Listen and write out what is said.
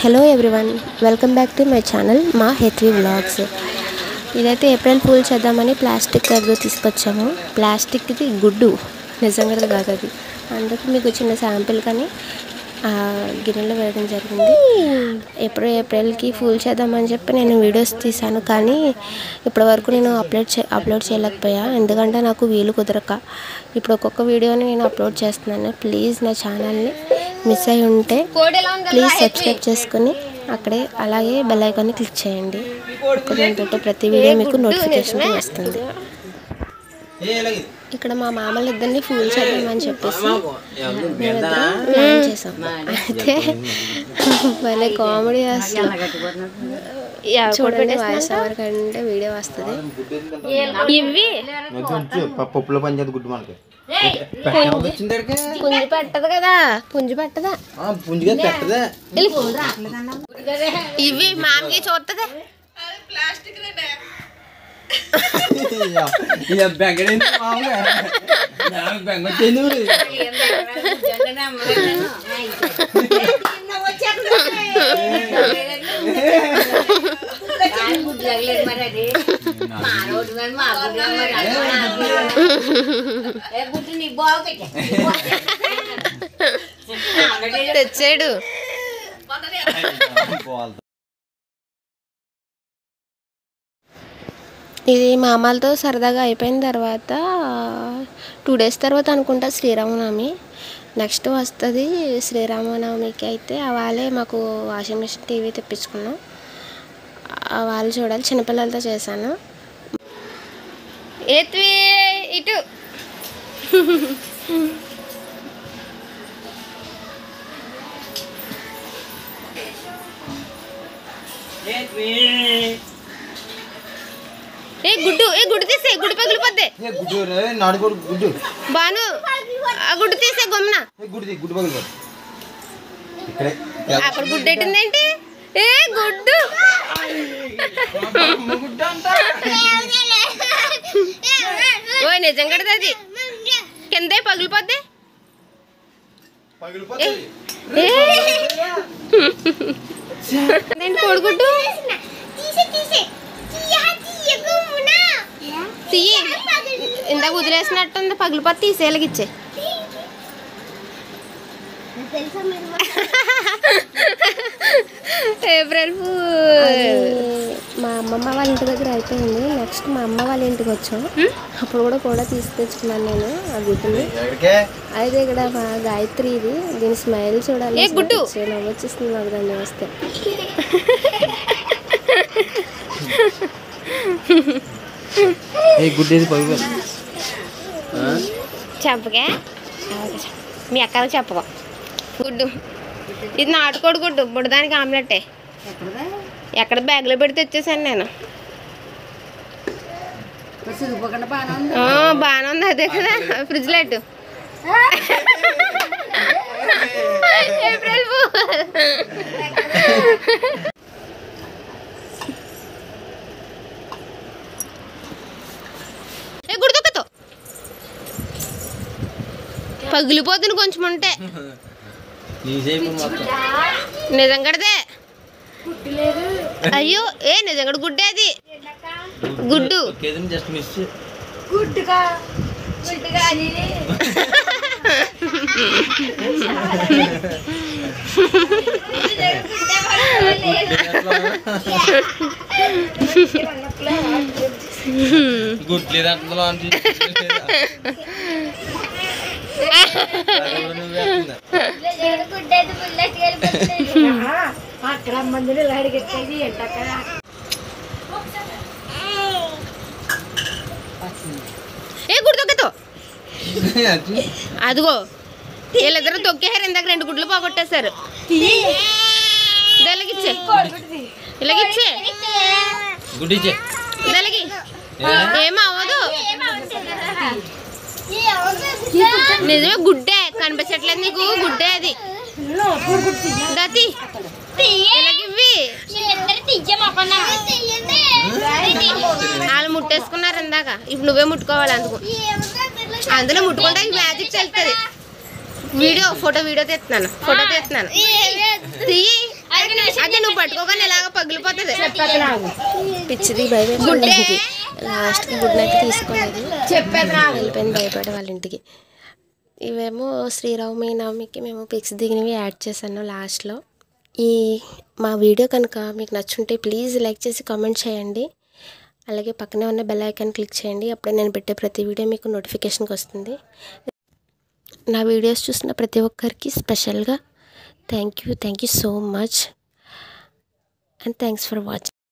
Hello everyone, welcome back to my channel మా Hetvi vlogs. ఇదైతే April fool చేద్దామని plastic కర్దు తీసుకొచ్చాము. ప్లాస్టిక్ది గుడ్డు, నిజంగా కాదు అది. అందుకు మీకు చిన్న శాంపిల్ కానీ గిన్నెలో వేయడం జరిగింది. ఎప్పుడు ఏప్రిల్కి ఫూల్ చేద్దామని చెప్పి నేను వీడియోస్ తీశాను, కానీ ఇప్పటి వరకు నేను అప్లోడ్ చేయలేకపోయా, ఎందుకంటే నాకు వీలు కుదరక. ఇప్పుడు ఒక్కొక్క వీడియోని నేను అప్లోడ్ చేస్తున్నాను. ప్లీజ్ నా ఛానల్ని మిస్ అయి ఉంటే ప్లీజ్ సబ్స్క్రైబ్ చేసుకుని అక్కడే అలాగే బెల్ ఐకాన్ని క్లిక్ చేయండి. నేను పెట్టే ప్రతి వీడియో మీకు నోటిఫికేషన్ వస్తుంది. ఇక్కడ మా మామలు ఇద్దరిని ఫూల్ చేద్దామని చెప్పేసి మేమిద్దరం ప్లాన్ చేసాం. అయితే భలే కామెడీ అసలు. చూడండి, వాయిస్ ఓవర్ కంటే వీడియో వస్తుంది. ఇవి పుంజు పెట్టదు కదా, పుంజు పెట్టదా, ఇవి మామకి చూస్తుంది. తెచ్చాడు. ఇది మా అమ్మాలతో సరదాగా అయిపోయిన తర్వాత 2 days తర్వాత అనుకుంటా శ్రీరామనవమి. నెక్స్ట్ వస్తుంది శ్రీరామనవమికి. అయితే వాళ్ళే మాకు వాషింగ్ మిషన్, టీవీ తెప్పించుకున్నాం. వాళ్ళు చూడాలి. చిన్నపిల్లలతో చేశాను. ఏత్వి ఇటు గుడ్డు తీసే, గుడ్డు పగిలిపోద్ది. బాను ఆ గుడ్డు తీసే గమ్మున. అక్కడ గుడ్డు ఎట్టిందేంటి? ఏ గుడ్డు ఓ నిజంగా అది కింద పగిలిపోద్ది. కోడిగుడ్డు తీయి, ఇందాక వదిలేసినట్టుంది, పగిలిపోతే తీసేలాగిచ్చే. ఏప్రిల్ మా అమ్మమ్మ వాళ్ళ ఇంటి దగ్గర అయిపోయింది. నెక్స్ట్ మా అమ్మ వాళ్ళ ఇంటికి వచ్చాం. అప్పుడు కూడా తీసుకొచ్చుకున్నాను నేను ఆ గుడ్డుని. అయితే ఇక్కడ మా గాయత్రి, ఇది దీని స్మైల్ చూడాలి. గుడ్డు నవ్వొచ్చేస్తుంది మాకు దాన్ని వస్తే. చెప్పకే, మీ అక్కలకు చెప్పకో. గుడ్డు ఇది నాటుకోడి గుడ్డు, బుడదానికి ఆమ్లెట్టే. ఎక్కడ బ్యాగ్లో పెడితే తెచ్చేసాను నేను. బాగానే ఉంది, అదే కదా ఫ్రిడ్జ్ లైట్. ఏప్రిల్ గుడిదొక్కతో పగిలిపోతుంది కొంచెం ఉంటే. నిజంగాదే. అయ్యో నిజంగా గుడ్డే అది. గుడ్డు గుడిదొక్కతో. అదిగో వీళ్ళిద్దరు తొక్కేసారు. ఇందాక 2 గుడ్లు పోగొట్టేశారు. ఇలాగిచ్చే, ఇలాగిచ్చే, ఇలాగి ఏమవ్వదు. నిజమే, గుడ్డే కనిపించట్లేదు నీకు, గుడ్డే అది. దతి ఇలాగివ్వి. వాళ్ళు ముట్టేసుకున్నారు ఇందాక, ఇప్పుడు నువ్వే ముట్టుకోవాలి. అందులో ముట్టుకుంటే మ్యాజిక్ తెలుస్తుంది. వీడియో ఫోటో తీస్తున్నాను. నువ్వు పట్టుకోగానే ఎలాగ పగిలిపోతుంది. పిచ్చిది భయపడి లాస్ట్కి గుడ్ నైట్ తీసుకోలేదు, వెళ్ళిపోయింది భయపడే వాళ్ళ ఇంటికి. ఇవేమో శ్రీరామనవమికి మేము పిక్స్ దిగినవి యాడ్ చేశాను లాస్ట్లో. మా వీడియో కనుక మీకు నచ్చుంటే ప్లీజ్ లైక్ చేసి కామెంట్ చేయండి. అలాగే పక్కనే ఉన్న బెల్ ఐకాన్ క్లిక్ చేయండి. అప్పుడే నేను పెట్టే ప్రతి వీడియో మీకు నోటిఫికేషన్కి వస్తుంది. నా వీడియోస్ చూసిన ప్రతి ఒక్కరికి స్పెషల్గా thank you so much and thanks for watching.